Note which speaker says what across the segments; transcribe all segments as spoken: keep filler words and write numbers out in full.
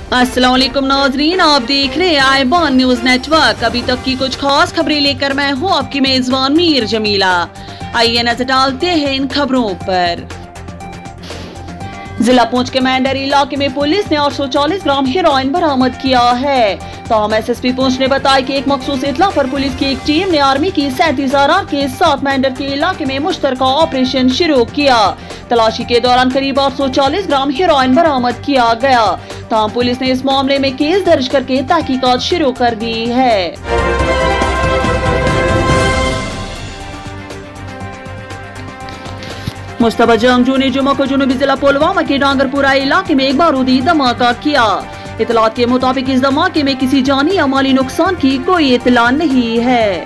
Speaker 1: अस्सलाम वालेकुम नाजरीन, आप देख रहे हैं आईबॉन न्यूज नेटवर्क। अभी तक की कुछ खास खबरें लेकर मैं हूं आपकी मेजबान मीर जमीला। आइए नजर डालते हैं इन खबरों पर। जिला पुंछ के मैंडरी इलाके में पुलिस ने आठ सौ चालीस ग्राम हेरोइन बरामद किया है। ताहम एस एस पी पुंछ ने बताया कि एक मखसूस इत्तला पर पुलिस की एक टीम ने आर्मी की सैंतीस आर के साथ मैंडर के इलाके में मुश्तरका ऑपरेशन शुरू किया। तलाशी के दौरान करीब आठ सौ चालीस ग्राम हेरोइन बरामद किया गया। ताहम पुलिस ने इस मामले में केस दर्ज करके तहकीकात शुरू कर दी है। मुश्तबा जंगजू ने जुम्मू को जुनूबी जिला पुलवामा के डांगरपुरा इलाके में एक बारूदी धमाका किया। इतलात के मुताबिक इस धमाके में किसी जानी या माली नुकसान की कोई इतला नहीं है।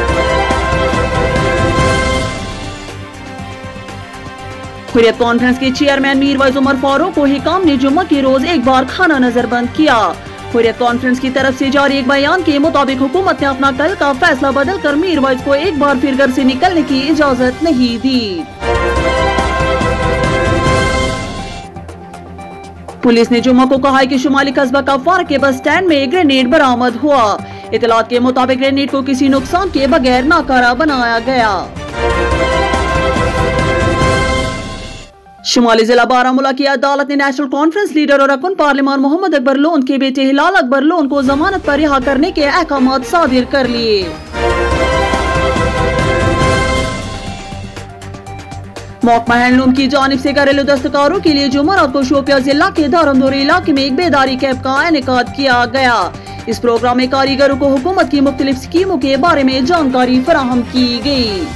Speaker 1: हुर्रियत कॉन्फ्रेंस के चेयरमैन मीरवाइज उमर फारूक को हिकाम ने जुम्मा के रोज एक बार खाना नजरबंद किया। हुर्रियत कॉन्फ्रेंस की तरफ से जारी एक बयान के मुताबिक हुकूमत ने अपना कल का फैसला बदल कर मीरवाइज को एक बार फिर घर से निकलने की इजाजत नहीं दी। पुलिस ने जुम्मा को कहा है कि शुमाली कस्बा कफवार के बस स्टैंड में एक ग्रेनेड बरामद हुआ। इतलात के मुताबिक ग्रेनेड को किसी नुकसान के बगैर नाकारा बनाया गया। शुमाली जिला बारामूला की अदालत ने नेशनल कॉन्फ्रेंस लीडर और रकुन पार्लिमान मोहम्मद अकबर लोन के बेटे हिलाल अकबर लोन को जमानत पर रिहा करने के अहकाम सादिर कर लिए। महकमा हैंडलूम की जानिब से घरेलू दस्तकारों के लिए जुमेरात को शोपिया जिला के दारमदोरी इलाके में एक बेदारी कैंप का इनेकाद किया गया। इस प्रोग्राम में कारीगरों को हुकूमत की मुख्तलिफ स्कीमों के बारे में जानकारी फराहम की गई।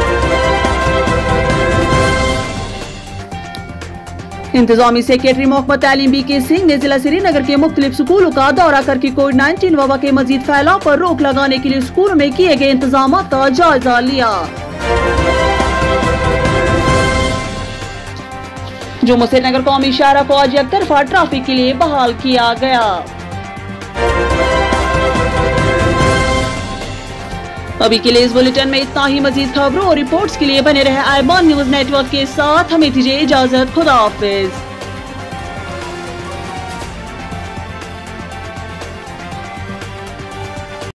Speaker 1: इंतजामी सेक्रेटरी महकमा तालीम बी के सिंह ने जिला श्रीनगर के मुख्तलिफ स्कूलों का दौरा करके कोविड नाइन्टीन वबा के मजीद फैलाव पर रोक लगाने के लिए स्कूलों में किए गए इंतजाम का जायजा लिया। जम्मू श्रीनगर कौमी शाहरा को आज एक तरफा ट्रैफिक के लिए बहाल किया गया। अभी के लिए इस बुलेटिन में इतना ही। मजीद खबरों और रिपोर्ट्स के लिए बने रहे आईबॉन न्यूज नेटवर्क के साथ। हमें दीजिए इजाजत। खुदा हाफिज।